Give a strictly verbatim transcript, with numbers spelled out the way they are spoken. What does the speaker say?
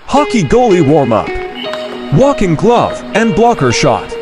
Hockey goalie warm-up. Walking glove and blocker shot.